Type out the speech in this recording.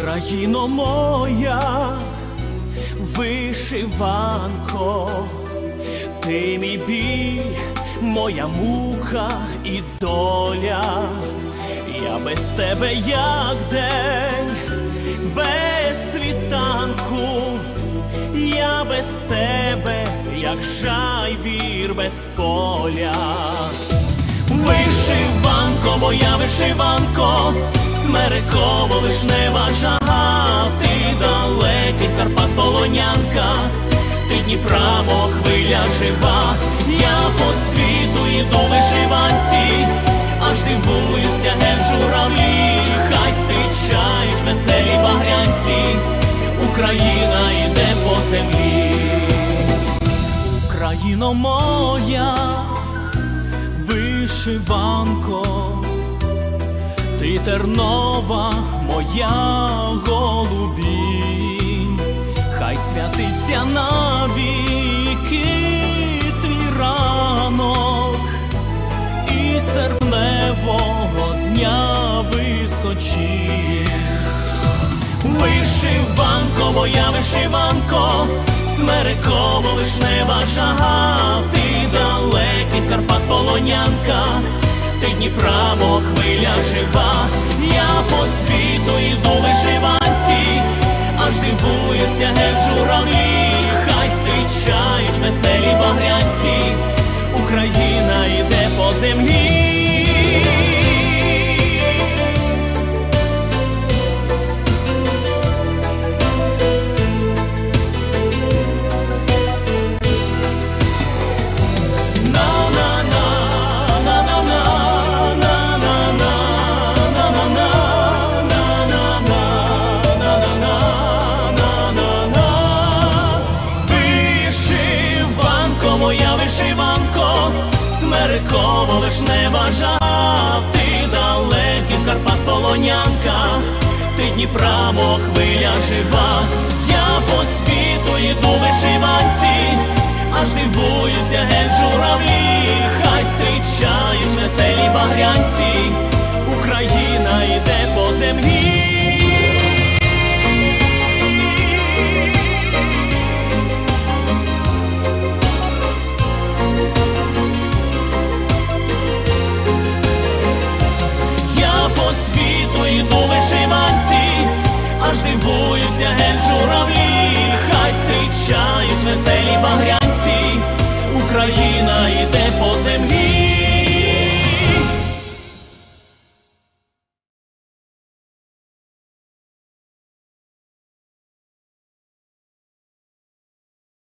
Країно моя, вишиванко, ти мій біль, моя мука і доля. Я без тебе як день, без світанку, я без тебе як жайвір без поля. Вишиванко, моя вишиванко, смереково вишнева жага, ти далекий Карпат полонянка, ти Дніпра, мов хвиля жива. Я по світу йду в вишиванці, аж дивуються ген журавлі, хай зустрічають веселі багрянці, Україна йде по землі. Україно моя, вишиванко, ти тернова моя голубінь, хай святиться навіки твій ранок і серпневого дня височінь. Вишиванко, моя вишиванко, смереково вишнева жага, ти далекий Карпат полонянка, ти Дніпра, мов хвиля жива. Я по світу йду в вишиванці, аж дивуються ген журавлі, хай зустрічають веселі багрянці, Україна йде по землі. Моя вишиванко, смереково вишнева жага, ти далекий Карпат полонянка, ти Дніпра, мов хвиля жива. Я по світу йду в вишиванці, аж дивуються ген журавлі, хай зустрічають веселі багрянці, Україна йде по землі.